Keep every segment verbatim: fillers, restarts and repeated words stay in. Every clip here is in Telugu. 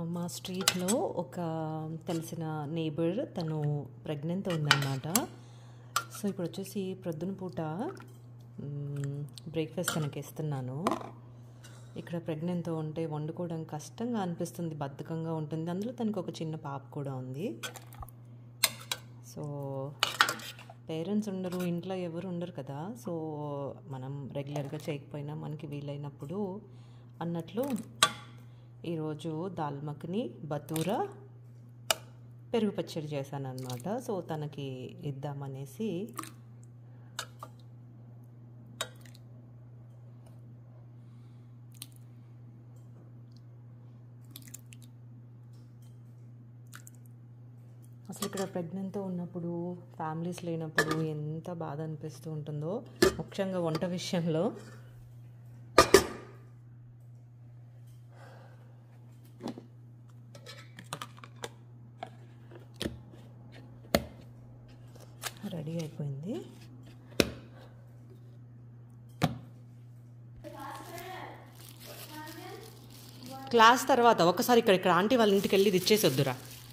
మా స్ట్రీట్లో ఒక తెలిసిన నేబర్ తను ప్రెగ్నెంట్ ఉందన్నమాట. సో ఇప్పుడు వచ్చేసి ప్రొద్దున పూట బ్రేక్ఫాస్ట్ తనకి ఇస్తున్నాను. ఇక్కడ ప్రెగ్నెంట్తో ఉంటే వండుకోవడం కష్టంగా అనిపిస్తుంది, బద్ధకంగా ఉంటుంది. అందులో తనకు ఒక చిన్న పాప కూడా ఉంది. సో పేరెంట్స్ ఉండరు, ఇంట్లో ఎవరు ఉండరు కదా. సో మనం రెగ్యులర్గా చేయకపోయినా మనకి వీలైనప్పుడు అన్నట్లు ఈరోజు దాల్ మఖని, బతూరా, పెరుగు పచ్చడి చేశాను అనమాట. సో తనకి ఇద్దామనేసి అసలు ఇక్కడ ప్రెగ్నెంట్తో ఉన్నప్పుడు, ఫ్యామిలీస్ లేనప్పుడు ఎంత బాధ అనిపిస్తూ ఉంటుందో, ముఖ్యంగా వంట విషయంలో. రెడీ అయిపోయింది. క్లాస్ తర్వాత ఒకసారి ఇక్కడ ఇక్కడ ఆంటీ వాళ్ళ ఇంటికి వెళ్ళి ఇది ఇచ్చేసి వద్దురా.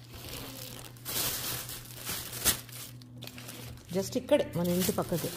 జస్ట్ ఇక్కడే మన ఇంటి పక్కకి.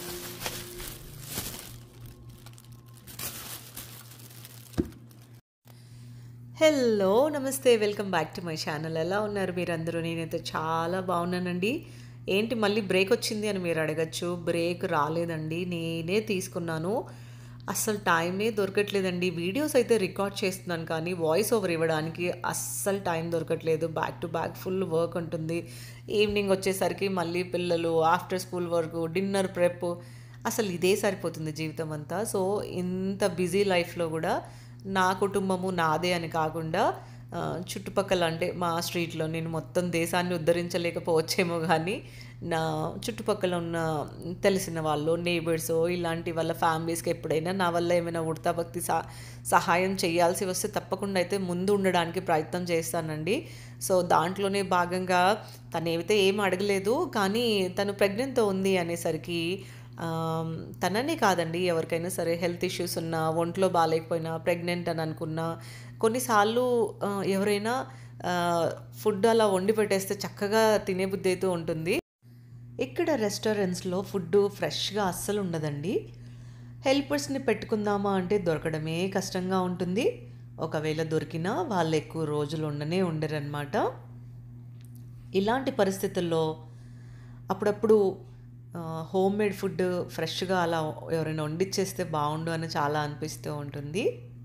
హలో, నమస్తే, welcome back to my channel. ఎలా ఉన్నారు మీరందరూ? నేనైతే చాలా బాగున్నానండి. ఏంటి మళ్ళీ బ్రేక్ వచ్చింది అని మీరు అడగచ్చు. బ్రేక్ రాలేదండి, నేనే తీసుకున్నాను. అస్సలు టైమే దొరకట్లేదండి. వీడియోస్ అయితే రికార్డ్ చేస్తున్నాను కానీ వాయిస్ ఓవర్ ఇవ్వడానికి అస్సలు టైం దొరకట్లేదు. Back to back full work ఉంటుంది. ఈవినింగ్ వచ్చేసరికి మళ్ళీ పిల్లలు, after school work, dinner prep, అసలు ఇదే సరిపోతుంది జీవితం అంతా. సో ఇంత బిజీ లైఫ్లో కూడా నా కుటుంబము నాదే అని కాకుండా చుట్టుపక్కల, అంటే మా స్ట్రీట్లో నేను మొత్తం దేశాన్ని ఉద్ధరించలేకపోవచ్చేమో కానీ నా చుట్టుపక్కల ఉన్న తెలిసిన వాళ్ళు, నేబర్స్, ఇలాంటి వాళ్ళ ఫ్యామిలీస్కి ఎప్పుడైనా నా వల్ల ఏమైనా ఉడతా భక్తి సా సహాయం చేయాల్సి వస్తే తప్పకుండా అయితే ముందు ఉండడానికి ప్రయత్నం చేస్తానండి. సో దాంట్లోనే భాగంగా తను ఏమైతే ఏం అడగలేదు, కానీ తను ప్రెగ్నెంట్తో ఉంది అనేసరికి తననే కాదండి, ఎవరికైనా సరే హెల్త్ ఇష్యూస్ ఉన్నా, ఒంట్లో బాగాలేకపోయినా, ప్రెగ్నెంట్ అని అనుకున్నా, కొన్నిసార్లు ఎవరైనా ఫుడ్ అలా వండి పెట్టేస్తే చక్కగా తినే బుద్ధి అయితే ఉంటుంది. ఇక్కడ రెస్టారెంట్స్లో ఫుడ్ ఫ్రెష్గా అస్సలు ఉండదండి. హెల్పర్స్ని పెట్టుకుందామా అంటే దొరకడమే కష్టంగా ఉంటుంది. ఒకవేళ దొరికినా వాళ్ళు ఎక్కువ రోజులు ఉండనే ఉండరన్నమాట. ఇలాంటి పరిస్థితుల్లో అప్పుడప్పుడు హోమ్ మేడ్ ఫుడ్ ఫ్రెష్గా అలా ఎవరైనా వండిచ్చేస్తే బాగుండు అని చాలా అనిపిస్తూ ఉంటుంది.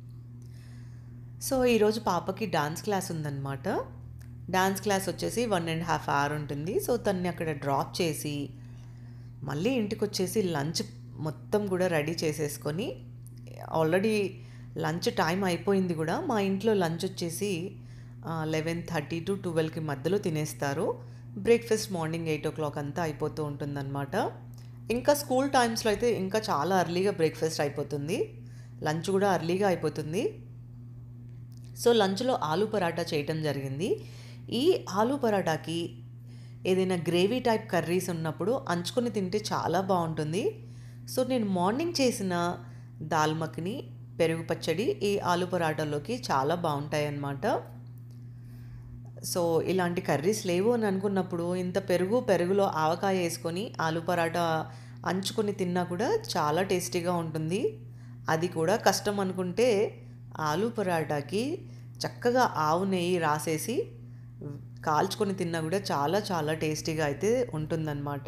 సో ఈరోజు పాపకి డాన్స్ క్లాస్ ఉందన్నమాట. డాన్స్ క్లాస్ వచ్చేసి వన్ అండ్ హాఫ్ అవర్ ఉంటుంది. సో తన్ని అక్కడ డ్రాప్ చేసి మళ్ళీ ఇంటికి వచ్చేసి లంచ్ మొత్తం కూడా రెడీ చేసేసుకొని, ఆల్రెడీ లంచ్ టైం అయిపోయింది కూడా. మా ఇంట్లో లంచ్ వచ్చేసి లెవెన్ థర్టీ టు ట్వెల్వ్కి మధ్యలో తినేస్తారు. Breakfast morning eight o'clock అంతా అయిపోతూ ఉంటుందన్నమాట. ఇంకా స్కూల్ టైమ్స్లో అయితే ఇంకా చాలా అర్లీగా బ్రేక్ఫాస్ట్ అయిపోతుంది, లంచ్ కూడా అర్లీగా అయిపోతుంది. సో లంచ్లో ఆలూ పరాటా చేయటం జరిగింది. ఈ ఆలూ పరాటాకి ఏదైనా గ్రేవీ టైప్ కర్రీస్ ఉన్నప్పుడు అంచుకొని తింటే చాలా బాగుంటుంది. సో నేను మార్నింగ్ చేసిన దాల్ మఖని, పెరుగు పచ్చడి ఈ ఆలూ పరాటాలోకి చాలా బాగుంటాయి అన్నమాట. సో ఇలాంటి కర్రీస్ లేవు అని అనుకున్నప్పుడు ఇంత పెరుగు పెరుగులో ఆవకాయ వేసుకొని ఆలూ పరాటా అంచుకొని తిన్నా కూడా చాలా టేస్టీగా ఉంటుంది. అది కూడా కష్టం అనుకుంటే ఆలూ పరాటాకి చక్కగా ఆవు నెయ్యి రాసేసి కాల్చుకొని తిన్నా కూడా చాలా చాలా టేస్టీగా అయితే ఉంటుందన్నమాట.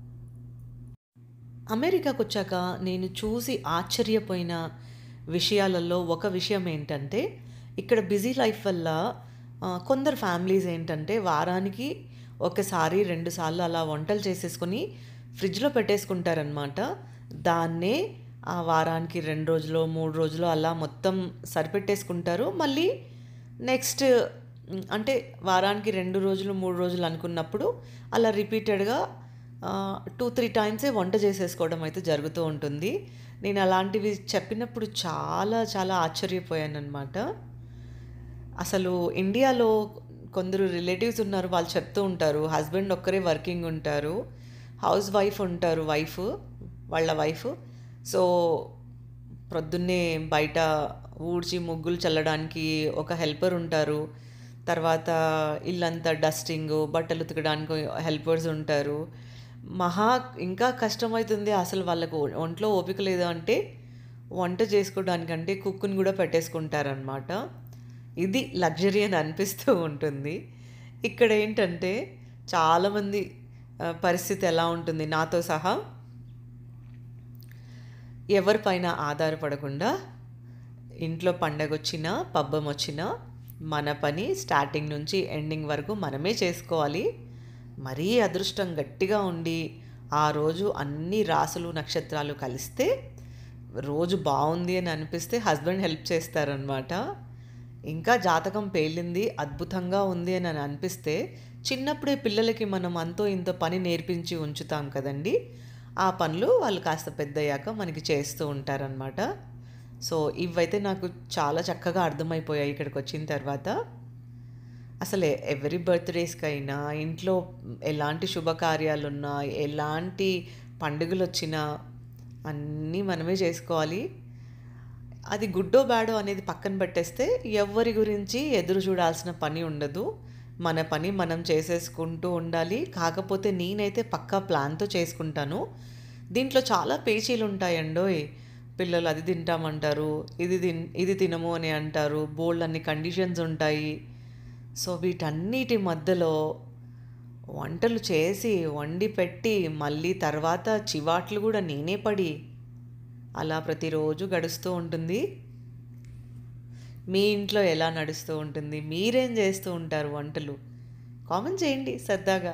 అమెరికాకు వచ్చాక నేను చూసి ఆశ్చర్యపోయిన విషయాలలో ఒక విషయం ఏంటంటే, ఇక్కడ బిజీ లైఫ్ వల్ల కొందరు ఫ్యామిలీస్ ఏంటంటే వారానికి ఒకసారి రెండు సార్లు అలా వంటలు చేసేసుకొని ఫ్రిడ్జ్లో పెట్టేసుకుంటారనమాట. దాన్నే ఆ వారానికి రెండు రోజులు మూడు రోజులు అలా మొత్తం సరిపెట్టేసుకుంటారు. మళ్ళీ నెక్స్ట్ అంటే వారానికి రెండు రోజులు మూడు రోజులు అనుకున్నప్పుడు అలా రిపీటెడ్గా టూ త్రీ టైమ్సే వంట చేసేసుకోవడం అయితే జరుగుతూ ఉంటుంది. నేను అలాంటివి చెప్పినప్పుడు చాలా చాలా ఆశ్చర్యపోయాను అనమాట. అసలు ఇండియాలో కొందరు రిలేటివ్స్ ఉన్నారు, వాళ్ళు చెప్తూ ఉంటారు హస్బెండ్ ఒక్కరే వర్కింగ్ ఉంటారు, హౌస్ వైఫ్ ఉంటారు, వైఫ్ వాళ్ళ వైఫ్. సో ప్రొద్దున్నే బయట ఊడ్చి ముగ్గులు చల్లడానికి ఒక హెల్పర్ ఉంటారు. తర్వాత ఇల్లంతా డస్టింగు, బట్టలు ఉతకడానికి హెల్పర్స్ ఉంటారు. మహా ఇంకా కష్టమవుతుంది. అసలు వాళ్ళకు ఒ ఒంట్లో ఓపిక లేదు అంటే వంట చేసుకోవడానికంటే కుక్‌ని గూడా పెట్టేసుకుంటారనమాట. ఇది లగ్జరీ అని అనిపిస్తూ ఉంటుంది. ఇక్కడేంటంటే చాలామంది ఆహ్, పరిస్థితి ఎలా ఉంటుంది నాతో సహా ఎవరిపైన ఆధారపడకుండా ఇంట్లో పండగొచ్చినా, పబ్బమొచ్చినా మన పని స్టార్టింగ్ నుంచి ఎండింగ్ వరకు మనమే చేసుకోవాలి. మరీ అదృష్టం గట్టిగా ఉండి, ఆ రోజు అన్ని రాసులు, నక్షత్రాలు కలిస్తే రోజు బావుంది అని అనిపిస్తే హస్బెండ్ హెల్ప్ చేస్తారనమాట. ఇంకా జాతకం పేలింది, అద్భుతంగా ఉంది అని అనిపిస్తే చిన్నప్పుడే పిల్లలకి మనం అంతో ఇంతో పని నేర్పించి ఉంచుతాం కదండీ! ఆ పనులు వాళ్ళు కాస్త పెద్దయ్యాక మనకి చేస్తూ ఉంటారనమాట. సో, ఇవైతే నాకు చాలా చక్కగా అర్థమైపోయాయి ఇక్కడికొచ్చిన తర్వాత. అసలు ఎ ఎవరి బర్త్‌డేస్‌కైనా, ఇంట్లో ఎలాంటి శుభకార్యాలున్నా, ఎలాంటి పండుగలొచ్చినా అన్నీ మనమే చేసుకోవాలి. అది గుడ్డో, బ్యాడో అనేది పక్కన పెట్టేస్తే ఎవ్వరి గురించి ఎదురు చూడాల్సిన పని ఉండదు. మన పని మనం చేసేసుకుంటూ ఉండాలి. కాకపోతే నేనైతే పక్కా ప్లాన్‌తో చేసుకుంటాను. దీంట్లో చాలా పేచీలుంటాయండోయ్! పిల్లలు అది తింటామంటారు, ఇది తిన్ ఇది తినము అని అంటారు. బోలెడన్ని కండిషన్స్ ఉంటాయి. సో, వీటన్నిటి మధ్యలో వంటలు చేసి, వండి పెట్టి, మళ్ళీ తర్వాత చివాట్లు గూడా నేనే పడి, అలా ప్రతిరోజు గడుస్తూ ఉంటుంది. మీ ఇంట్లో ఎలా నడుస్తూ ఉంటుంది? మీరేం చేస్తూ ఉంటారు వంటలు? కామెంట్ చేయండి సరదాగా.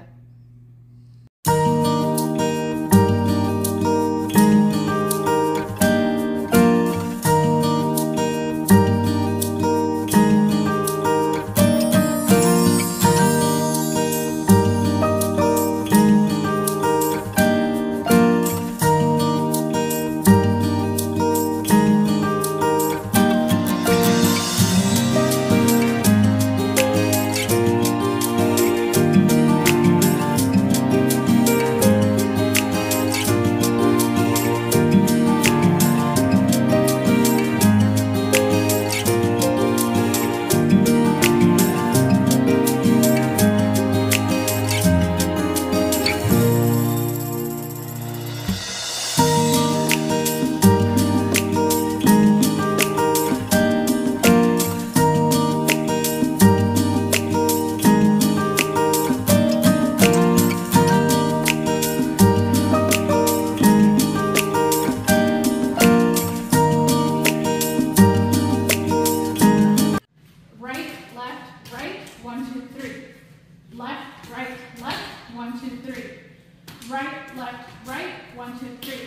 Right, left, right, one, two, three. Left, right, left, one, two, three. Right, left, right, one, two, three.